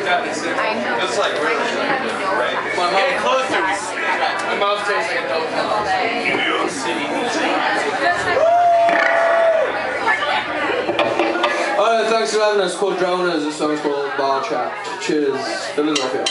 I know. That's like really right? My mouth closer. My mouth tastes like a dope. New York City. Alright, thanks for having us. It's called Droners. This song's called Bar Chat. Cheers, Philadelphia.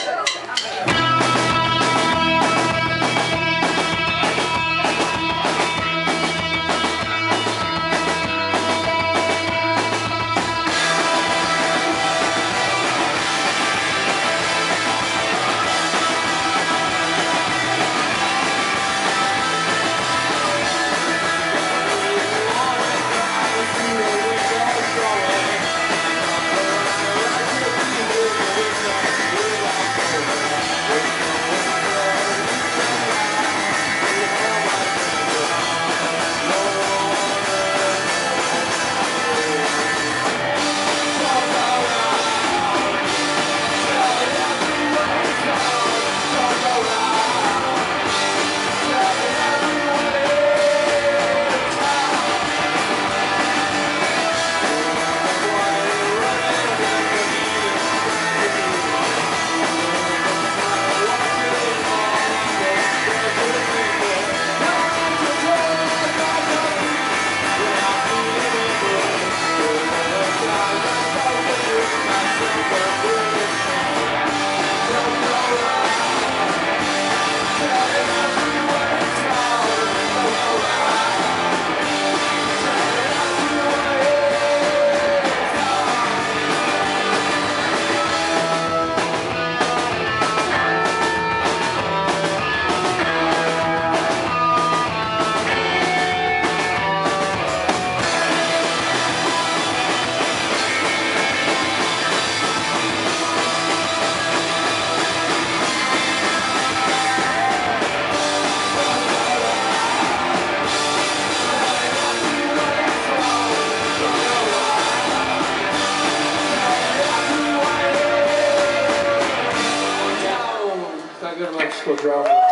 Good much, drama.